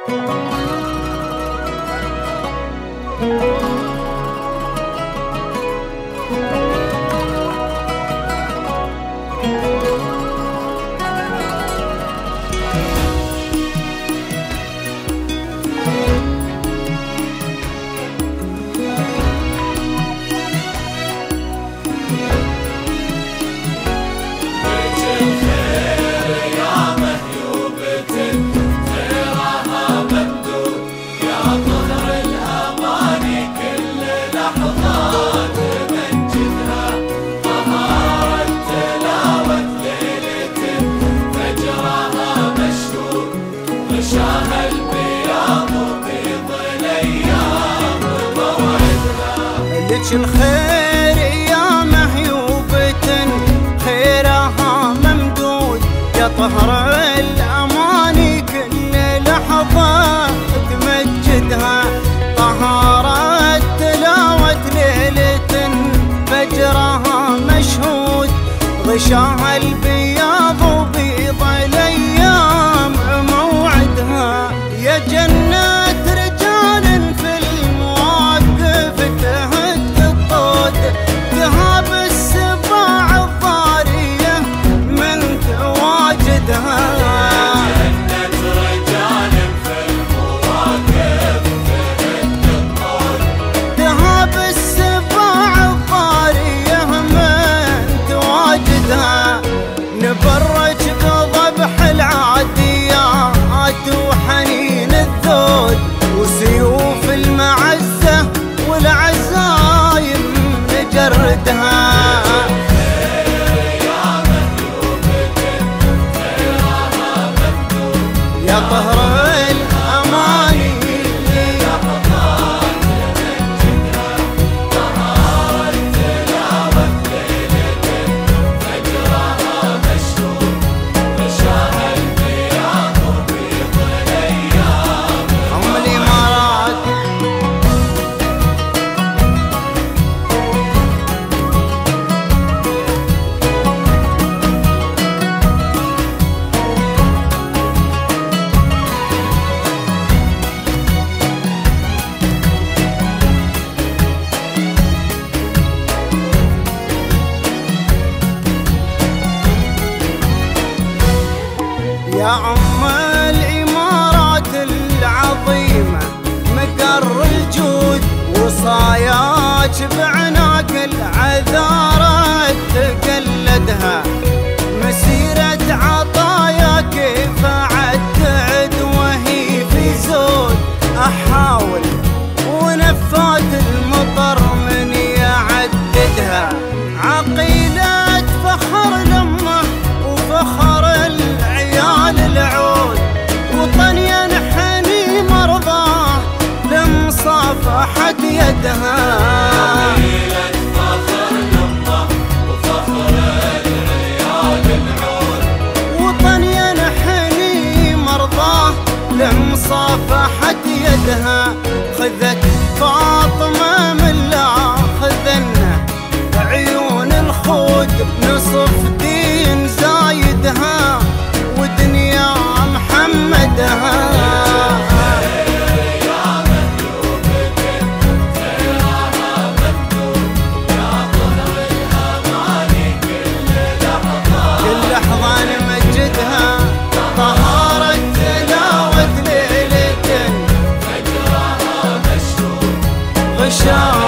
لك الخير يا مهيوبة خيرها ممدود، يا طهر الأماني كل لحظة تمجدها، طهارة تلاوة ليلة فجرها مشهود، غشاها البياض وبيض الأيام موعدها، يا جنة رجال في المواقف تهد الطود، ذهاب السباع الضارية من تواجدها، جنة رجال في المواقف تهد الطود، ذهاب السباع الضارية من تواجدها، نبرج بضبح العاديات وحنين الذود، وسيوف المعزة والعزايم نجردها، يا مهيوبة خيرها ممدود، يا طهر الأماني لحظات تمجدها، طهارة تلاوة ليلة فجرها مشهود، غشاها البياض وبيض الأيام أم الإمارات. يا أم الإمارات العظيمة مقر الجود، وصاياك بعناق العذارى تقلدها، مسيرة عطايا كيف عتعد وهي في زود، أحاول ونفات المطر من يعددها، عقيلة فخر الأمة وفخر العيال العود، وطن ينحني مرضاه لمصافحة يدها، عقيلة فخر الأمة وفخر العيال العود، وطن ينحني مرضاه لمصافحة يدها، خذت فاطمة من لا خذنا عيون الخود، نصف دين زايدها ودنيا محمدها، يا مهيوبة خيرها ممدود، يا طهر الأماني كل لحظة نمجدها، طهارة تلاوة ليلة فجرها مشهود، غشاها